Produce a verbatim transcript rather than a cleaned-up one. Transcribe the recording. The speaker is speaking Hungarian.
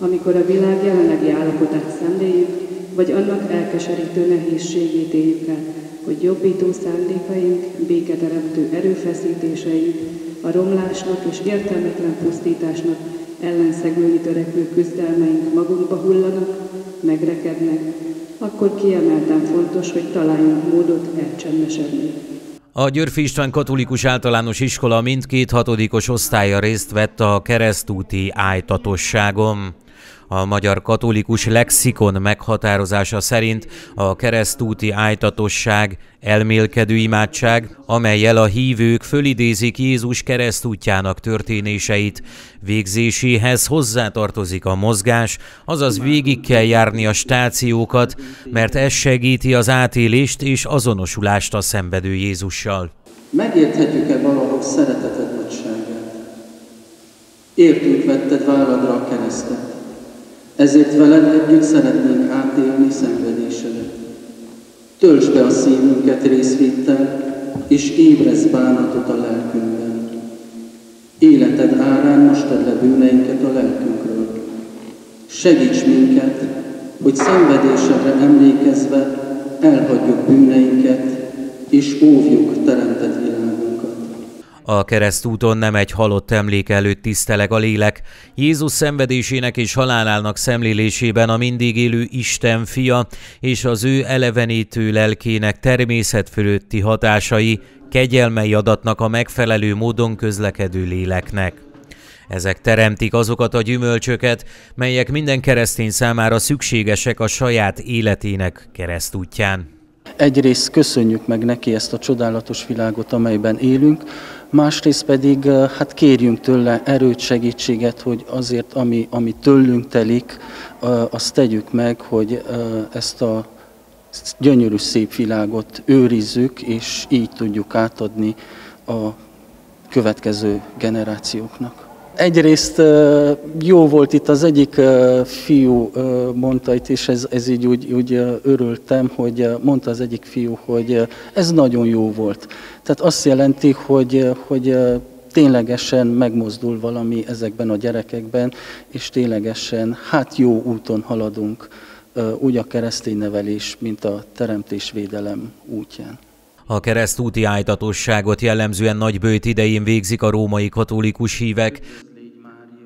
amikor a világ jelenlegi állapotát szemléljük, vagy annak elkeserítő nehézségét éljük el, hogy jobbító szándékaink, béketeremtő erőfeszítéseink, a romlásnak és értelmetlen pusztításnak ellenszegülni törekvő küzdelmeink magunkba hullanak, megrekednek, akkor kiemelten fontos, hogy találjunk módot elcsendesedni. A Györffy István Katolikus Általános Iskola mindkét hatodikos osztálya részt vett a keresztúti ájtatosságon. A magyar katolikus lexikon meghatározása szerint a keresztúti ájtatosság elmélkedő imádság, amellyel a hívők fölidézik Jézus keresztútjának történéseit. Végzéséhez hozzátartozik a mozgás, azaz végig kell járni a stációkat, mert ez segíti az átélést és azonosulást a szenvedő Jézussal. Megérthetjük-e valahogy szereteted nagyságát? Értünk vetted válladra a keresztet. Ezért veled együtt szeretnénk átélni szenvedésedet. Töltsd be a szívünket részvéttel, és ébrezd bánatot a lelkünkben. Életed árán mostad le bűneinket a lelkünkről. Segíts minket, hogy szenvedésedre emlékezve elhagyjuk bűneinket, és óvjuk teremtett világunkat. A keresztúton nem egy halott emlék előtt tiszteleg a lélek. Jézus szenvedésének és halálának szemlélésében a mindig élő Isten fia és az ő elevenítő lelkének természet fölötti hatásai, kegyelmei adatnak a megfelelő módon közlekedő léleknek. Ezek teremtik azokat a gyümölcsöket, melyek minden keresztény számára szükségesek a saját életének keresztútján. Egyrészt köszönjük meg neki ezt a csodálatos világot, amelyben élünk, másrészt pedig hát kérjünk tőle erőt, segítséget, hogy azért, ami, ami tőlünk telik, azt tegyük meg, hogy ezt a gyönyörű szép világot őrizzük, és így tudjuk átadni a következő generációknak. Egyrészt jó volt itt az egyik fiú mondta itt, és ez, ez így úgy, úgy örültem, hogy mondta az egyik fiú, hogy ez nagyon jó volt. Tehát azt jelenti, hogy, hogy ténylegesen megmozdul valami ezekben a gyerekekben, és ténylegesen hát jó úton haladunk, úgy a keresztény nevelés, mint a teremtésvédelem útján. A keresztúti ájtatosságot jellemzően nagyböjt idején végzik a római katolikus hívek.